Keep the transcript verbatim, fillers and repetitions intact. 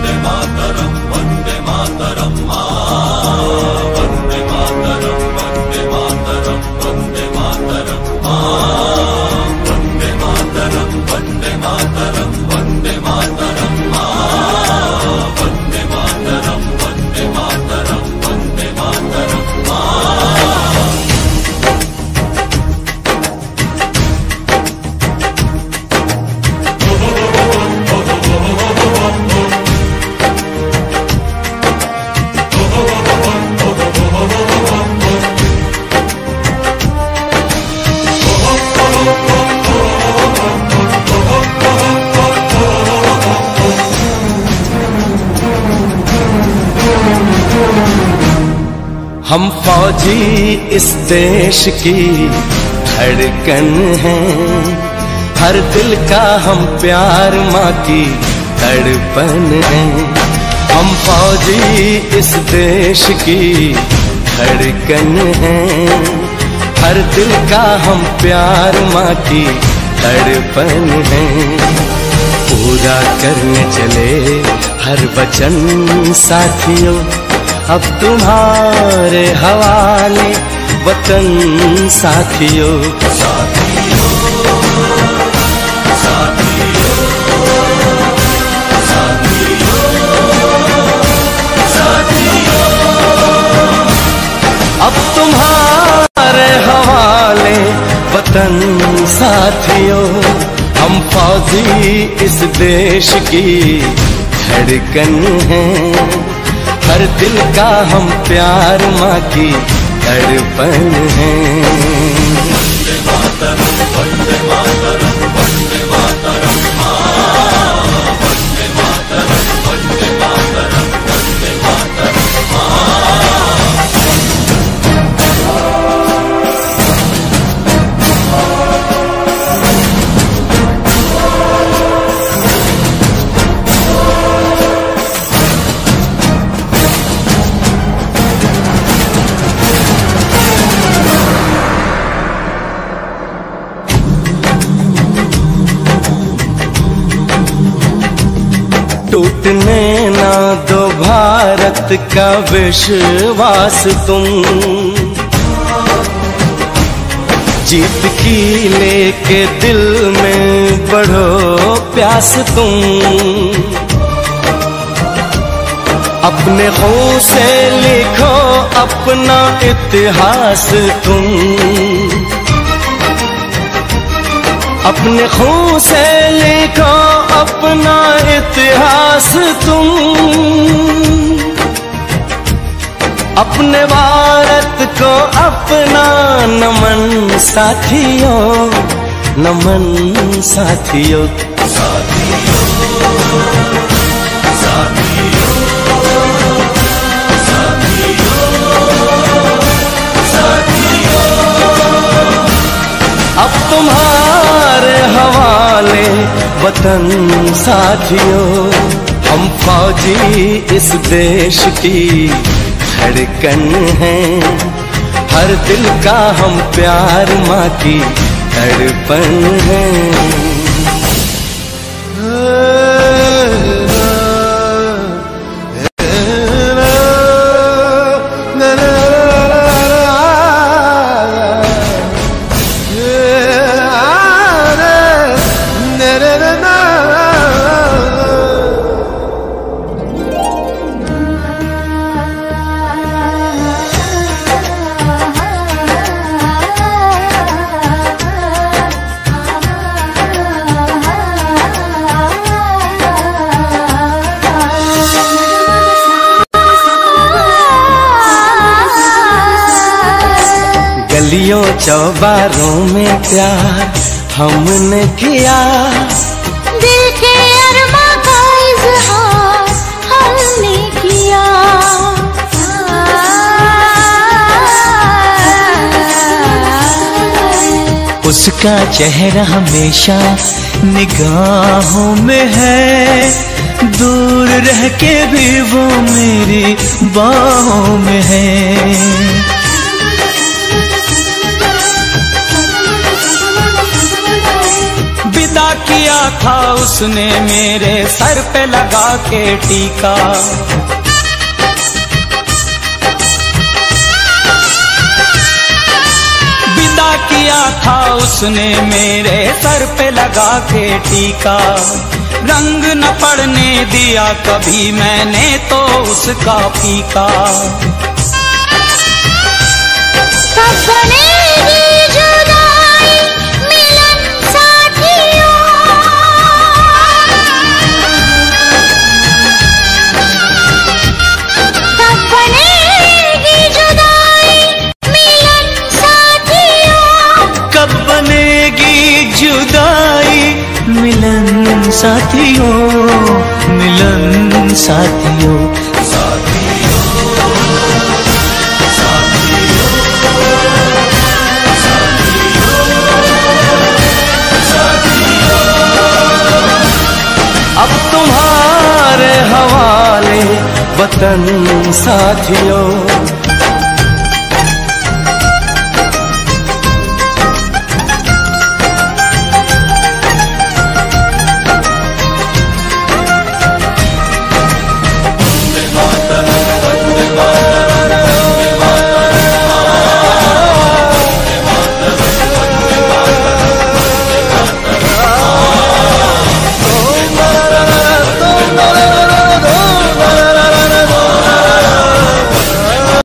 हम फौजी इस देश की धड़कन हैं, हर दिल का हम प्यार माँ की तड़पन हैं। हम फौजी इस देश की धड़कन हैं, हर दिल का हम प्यार माँ की तड़पन हैं। पूरा करने चले हर वचन साथियों, अब तुम्हारे हवाले वतन साथियों। साथियों, साथियों, साथियों, साथियों, अब तुम्हारे हवाले वतन साथियों। हम फौजी इस देश की धड़कन हैं, हर दिल का हम प्यार माँ की तड़पन है। वंदे मातरम, वंदे मातरम, वंदे मातरम, वंदे मातरम, वंदे मातरम, वंदे मातरम। टूटने ना दो भारत का विश्वास तुम, जीत की लेके दिल में बढ़ो प्यास तुम। अपने खून से लिखो अपना इतिहास तुम, अपने खून से लिखो अपना इतिहास तुम। अपने भारत को अपना नमन साथियों, नमन साथियों। साथियों, साथियों, साथियों, साथियों, अब तुम्हारे हवाले वतन साथियों। हम फौजी इस देश की धड़कन हैं, हर दिल का हम प्यार माँ की तड़पन है। गलियों चौबारों में प्यार हमने किया, दिल के अरमा का इज़हार हमने किया। उसका चेहरा हमेशा निगाहों में है, दूर रह के भी वो मेरी बाहों में है। विदा की किया था उसने मेरे सर पे लगा के टीका। विदा किया था उसने मेरे सर पे लगा के टीका। रंग न पड़ने दिया कभी मैंने तो उसका फीका। कब बनेगी जुदाई मिलन साथियों, कब बनेगी जुदाई मिलन साथियों, कब बनेगी जुदाई मिलन साथियों, मिलन साथियों। अब तुम्हारे हवाले वतन साथियों।